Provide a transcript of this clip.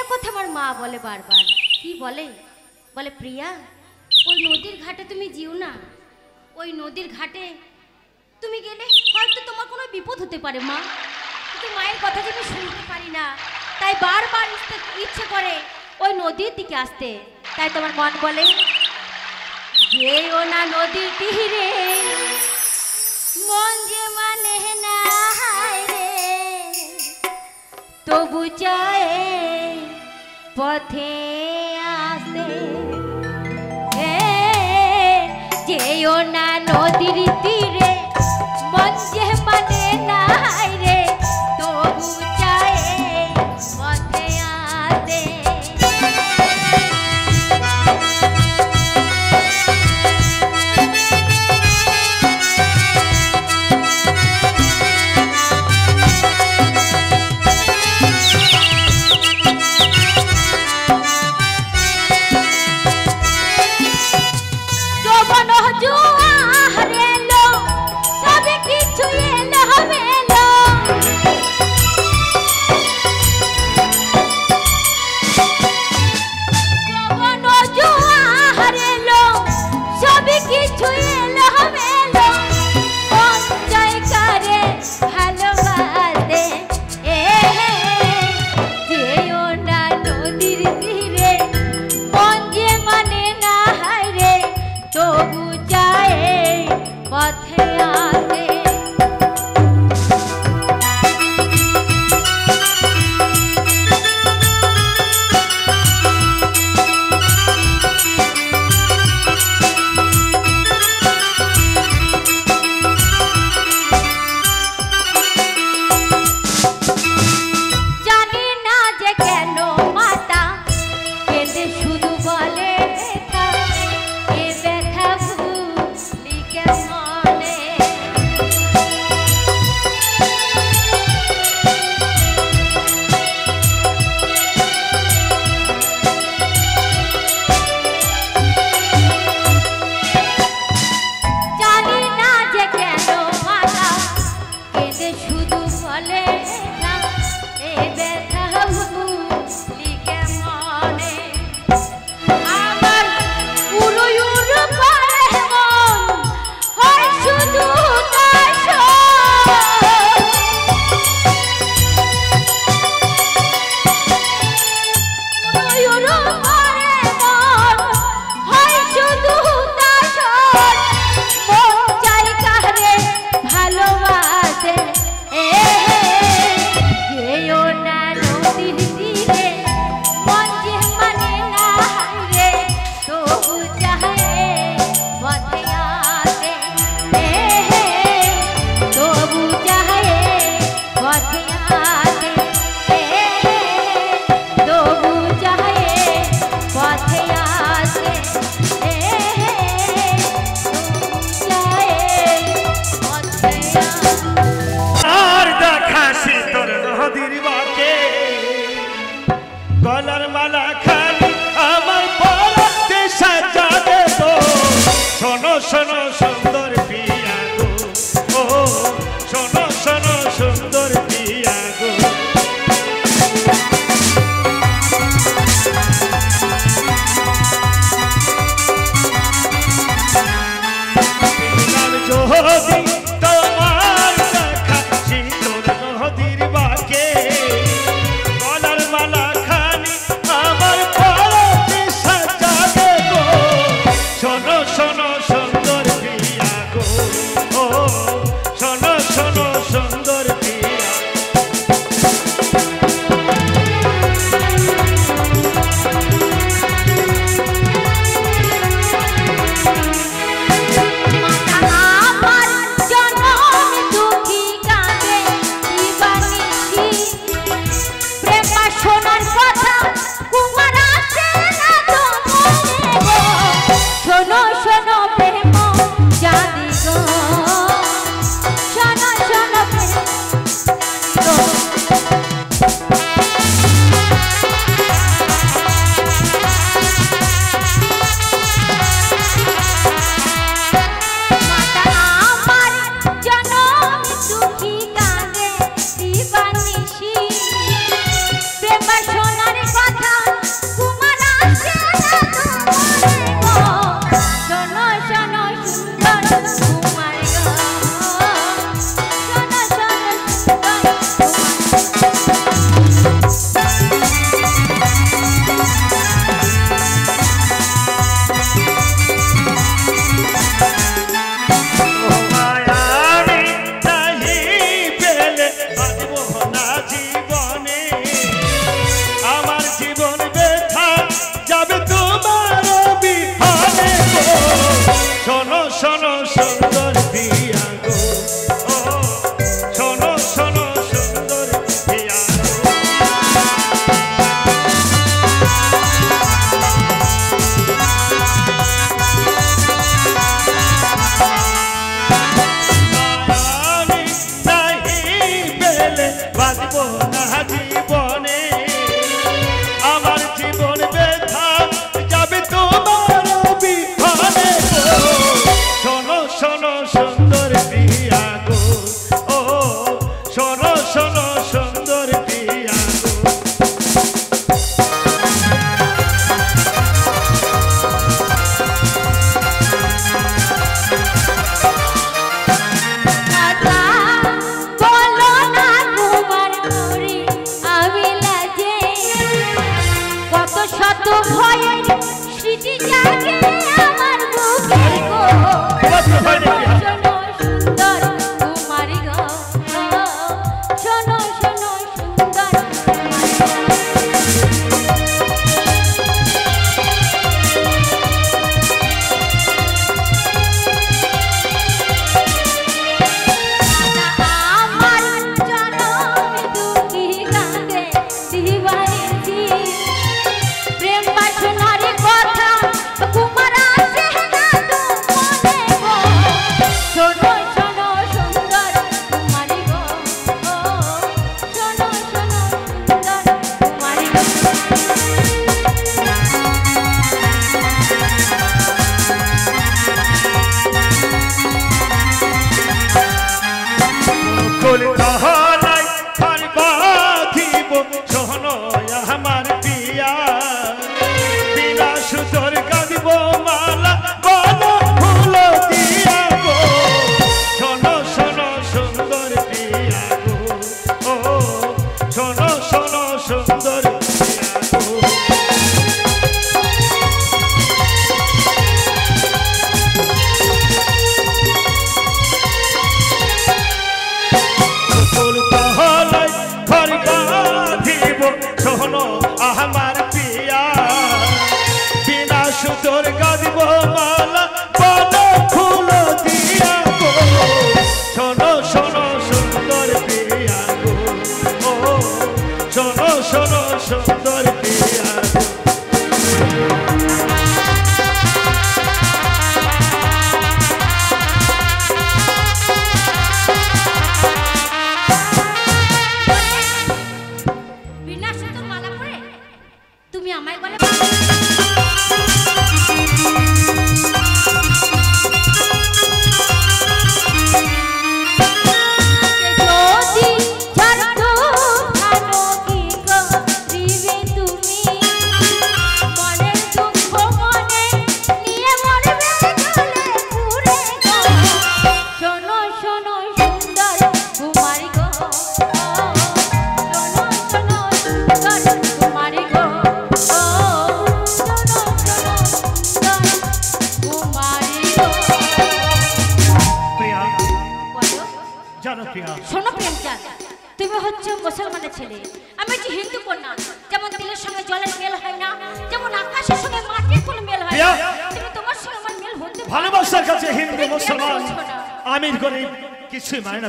কথা আমার মা বলে বারবার। কি বলে? বলে প্রিয়া ওই নদীর ঘাটে তুমি যেও না, ওই নদীর ঘাটে তুমি গেলে হয়তো তোমার কোনো বিপদ হতে পারে মা। কিন্তু মায়ের কথা যদি শুনতে পারি না, তাই বারবার ইচ্ছে করে ওই নদীর দিকে আসতে। তাই তোমার মন বলে যেও না নদীর তীরে, মন যে মানে না রে, তবু চায় পথে আসে। যেও না নদীর তীরে, মন যে মানে না রে, তবু চায় পথে আসে। ভয়ের স্মৃতি জাগে আমার বুকে গো শোনো সুন্দর কুমারী গো শোনো শোনো সুন্দর শোনো প্রেমচাঁদ, তুমি হচ্ছে মুসলমানের ছেলে, আমি হচ্ছে হিন্দু কন্যা। যেমন দিলের সঙ্গে জলের মেল হয় না, যেমন আকাশের সঙ্গে মাটির কোনো মেল হয় না, তুমি তোমার সঙ্গে আমার মেল হতে। ভালোবাসার কাছে হিন্দু মুসলমান আমির গরিব কিছুই মানে না।